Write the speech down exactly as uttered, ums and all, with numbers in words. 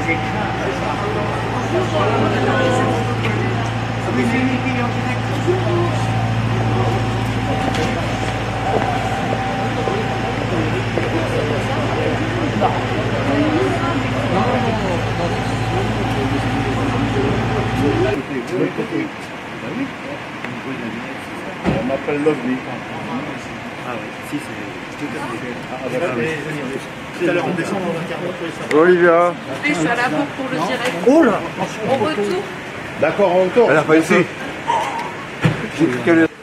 On m'appelle Lovely. Ah ouais, si c'est tout à fait. Tout à l'heure on descend, on va faire Olivia. Je suis à la bourre pour le direct. Oh là. Au retour. D'accord, on retourne. Elle a pas été.